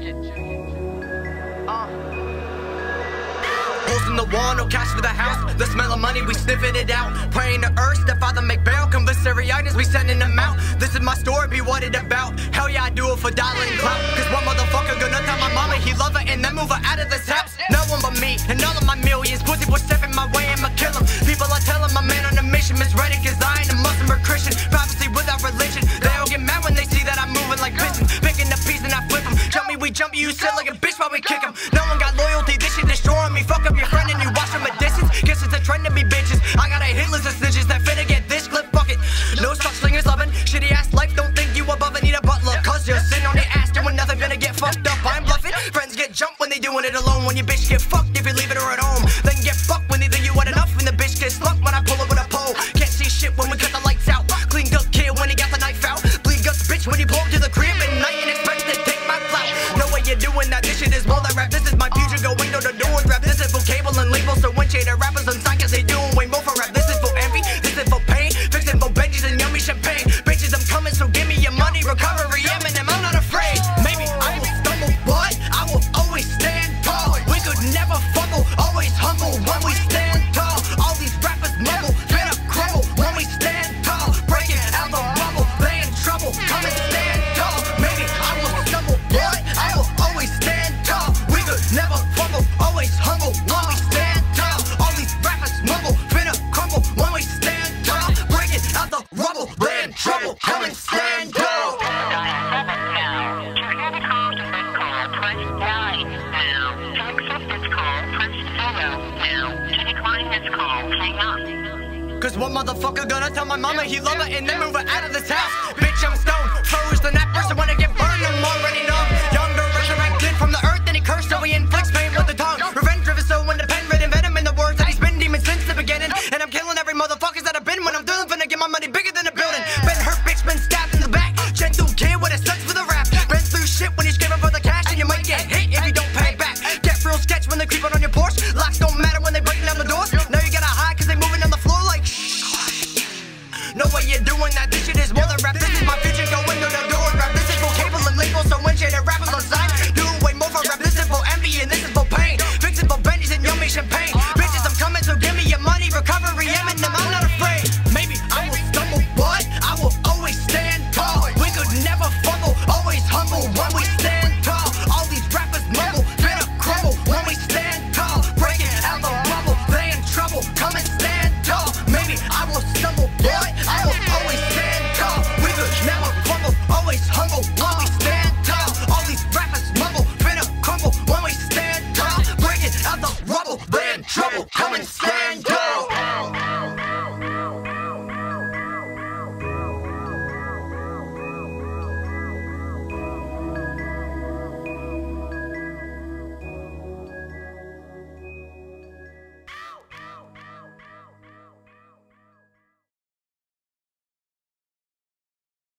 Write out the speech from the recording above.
Holes in the wall, no cash for the house. The smell of money, we sniffing it out. Praying to earth, that Father make bail. Commissariatus, we sending them out. This is my story, be what it about. Hell yeah, I do it for dollar and clout. Cause one motherfucker gonna tell my mama he love her and then move her out of this house. No one but me, and all of my millions. Pussy was stepping my way, I'ma kill him. People are telling my man on a mission. Misread it cause I ain't a Muslim or Christian. Prophecy without religion. They all get mad when they see that I'm moving like pistons. Picking the piece and I flip them. Jump me, we jump you, you sit like a bitch while we kick him. No one got loyalty, this shit destroying me. Fuck up your friend and you watch from a distance. Guess it's a trend to be bitches. I got a hit list of snitches that finna get this clip, fuck it. No such thing as loving, shitty ass life. Don't think you above and need a butler. Cause you're sitting on your ass doing nothing, gonna get fucked up. I'm bluffing. Friends get jumped when they doing it alone. When your bitch get fucked if you leave it her at home. Then get fucked when they think you want enough. And the bitch gets slumped when I pull her with a pole. Can't see shit when we cut the lights out. Clean gut kid when he got the knife out. Bleed guts bitch when you pull up to the crib at night and expect to take my clout. No way you're doing that, this shit is more than rap. This is my future, go window to door and rap. This is for cable and labels, so when shade rappers on side cause they doing way more for rap. This is for envy, this is for pain. Fixing for Benjis and yummy champagne. Bitches, I'm coming, so give me your money. Recovery, Eminem, I'm not afraid. Maybe I will stumble, but I will always stand tall. We could never fumble, always humble when we stand tall. All these rappers mumble, finna crumble when we stand tall. Breaking out the rubble, they in trouble, come and stand tall. Maybe I will stumble, but I will always stand tall. We could never fumble, always humble when we stand tall. All these rappers mumble, finna crumble when we stand tall. Breaking out the rubble, they in trouble, come and stand tall. Cause one motherfucker gonna tell my mama he love her and then move her out of this house. Bitch, I'm stoned, froze the that person wanna get burned. I'm already